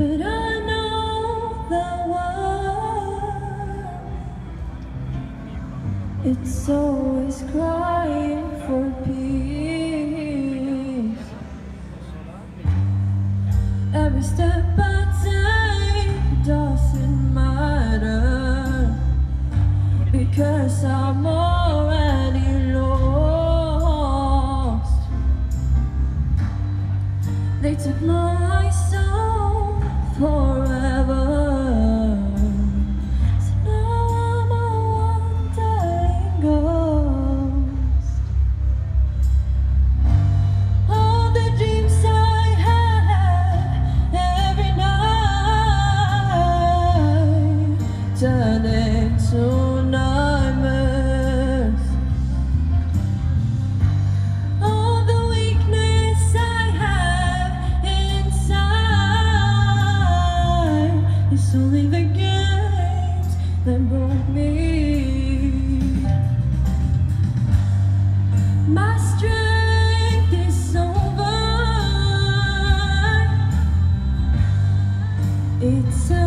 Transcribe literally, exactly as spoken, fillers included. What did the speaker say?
but I know the world, it's always crying for peace. Every step I take doesn't matter, because I'm already lost. They took my soul forever, so now I'm a wandering ghost. All the dreams I had every night turn into nightmares. All the weakness I have inside is only the games that broke me. My strength is over, it's